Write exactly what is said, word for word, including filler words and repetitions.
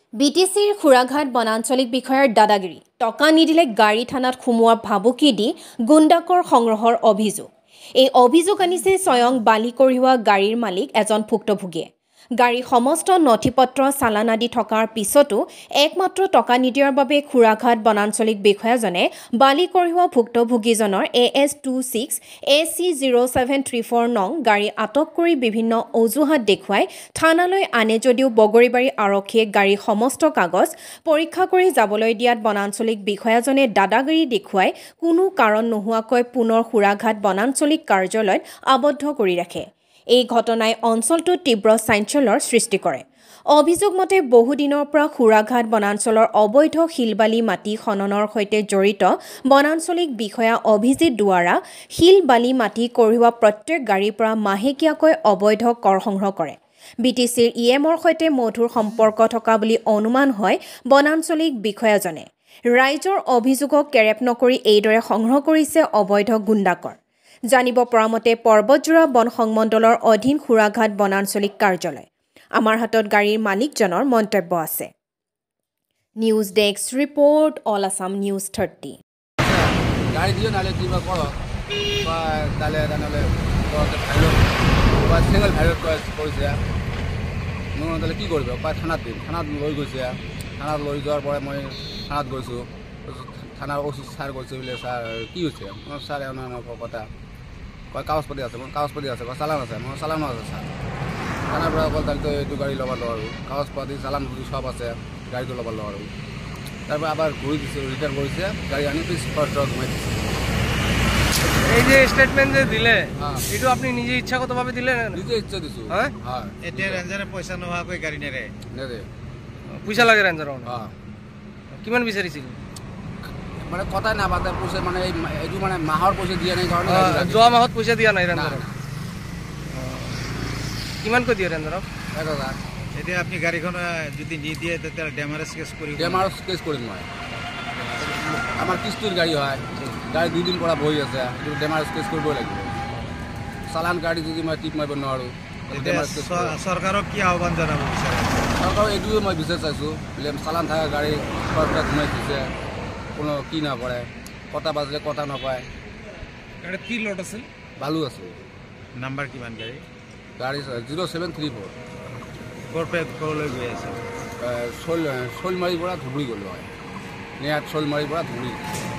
B T চিৰ খুৰাঘাট বনাঞ্চলিক বিষয়াৰ দাদাগিৰি টকা নিদিলে গাড়ী থানাত সোমোৱা ভাবুকি দি গুণ্ডাকৰ সংগ্ৰহৰ অভিযোগ এই অভিযোগ আনিছে স্বয়ং বালি কঢ়িওৱা গাড়ীৰ মালিক এজন ভুক্তভোগীয়ে গাড়ী সমস্ত নথিপত্ৰ চালান আদি থকাৰ পিছতো একমাত্ৰ টকা নিদিয়াৰ বাবে খুৰাঘাট বনাঞ্চলিক বিষয়াজনে বালি কঢ়িওৱা ভুক্তভোগীজনৰ A S two six A C zero' seven three four নং গাড়ী আটক কৰি বিভিন্ন অজুহাত দেখুৱাই থানালৈ আনে যদিও বগৰীবাৰী আৰক্ষীয়ে গাড়ীৰ সমস্ত কাগজ পৰীক্ষা কৰি যাবলৈ দিয়াত বনাঞ্চলিক বিষয়াজনে দাদাগিৰি দেখুৱাই কোনো কাৰণ নোহোৱাকৈ পুনৰ খুৰাঘাট বনাঞ্চলিক কাৰ্যালয়ত আবদ্ধ কৰি ৰাখে এই ঘটনাই অঞ্চলটোত তীব্ৰ চাঞ্চল্যৰ সৃষ্টি কৰে অভিযোগ মতে বহুদিনৰ পৰা খুৰাঘাট বনাঞ্চলৰ অবৈধ শিলবালি মাটি খননৰ সৈতে জড়িত বনাঞ্চলিক বিষয়া অভিজিত দুৱাৰা শিলবালি মাটি কঢ়িওৱা প্ৰত্যেক গাড়ীৰ পৰা মাহেকীয়াকৈ অবৈধ কৰ সংগ্ৰহ কৰে বি টি চিৰ ই এমৰ সৈতে মধুৰ সম্পৰ্ক থকা বুলি অনুমান হয় বনাঞ্চলিক বিষয়াজনে ৰাইজৰ অভিযোগক কেৰেপ নকৰি এইদৰে সংগ্ৰহ কৰিছে অবৈধ গুণ্ডাকৰ জানিব পৰা মতে পৰ্বতজোৰা বন সংমণ্ডলৰ অধীন খুৰাঘাট বনাঞ্চলিক কাৰ্যালয় আমাৰ হাতত গাড়ীৰ মালিকজনৰ মন্তব্য আছে news desk report all Assam news thirty গাড়ী দিও নালে কিবা কৰক বা তালে তালে বা সিঙ্গল ভাইৰত কৰিছে মোৰ তালে কি কৰিব বা থানাত দিম থানাত লৈ গৈছে থানাত লৈ যোৱাৰ পৰে মই থানাত গৈছোঁ থানাৰ অচিত ছাৰ গৈছে বোলে ছাৰ কি হৈছে মই ছাৰ এনে কথা কয় কাগজ পাতি আছে মোৰ কাগজ পাতি আছে কয় চালান আছে মোৰ চালানো আছে ছাৰ থানাৰ পৰা অকল তালিতো এইটো গাড়ী ল'ব লওঁ আৰু কাগজ পাতি চালান চব আছে গাড়ীটো ল'ব লওঁ আৰু তাৰপৰা আবার ঘূৰি দিছে ৰিটাৰ্ণ কৰিছে গাড়ী আনি পিছ ফাৰ্ষ্ট ঘুমাই দিছে এই যে স্টেটমেন্ট যে দিলে এইটো আপনি নিজে ইচ্ছাগতভাৱে দিলে নিজে ইচ্ছা দিছো হ্যাঁ হ্যাঁ এতিয়া ৰেঞ্জাৰে পইচা নোহোৱাকৈ গাড়ী নেৰে নেৰে পইচা লাগে ৰেঞ্জাৰৰ হ্যাঁ কিমান বিচাৰিছিল মানে কথাই নাপাতে পইচা মানে এইটো মানে মাহৰ পইচা দিয়া নাই কাৰণে যোৱা মাহত পইচা দিয়া নাই ৰেঞ্জাৰক কিমান কৈ দিয়ে ৰেঞ্জাৰক এক হাজাৰ এতিয়া আপনি গাড়ীখন যদি নিদিয়ে তেতিয়া ডেমাৰেজ কেছ কৰিব ডেমাৰেজ কেছ কৰিম মই আমাৰ কিস্তিৰ গাড়ী হয় গাড়ী দুদিন পৰা বহি আছে কিন্তু ডেমাৰেজ কেছ কৰিবই লাগিব চালান গাড়ী যদি মই টিপ মাৰিব নোৱাৰোঁ চৰকাৰক কি আহ্বান জনাব বিচাৰে চৰকাৰক এইটোৱে মই বিচাৰ চাইছোঁ বোলে চালান থকা গাড়ী ঘৰতে ঘুমাই থৈছে কোনো কি নকৰে কথা বাজিলে কথা নকয় গাড়ীত কি লট আছিল বালু আছিল নাম্বাৰ কিমান গাড়ী গাড়ী জিৰ' ছেভেন থ্ৰী ফ'ৰ ক'ৰ পৰা ক'লৈ গৈ আছে শৈল শৈলমাৰীৰ পৰা ধুবুৰী গ'লোঁ হয় নেয়াত শৈলমাৰীৰ পৰা ধুবুৰী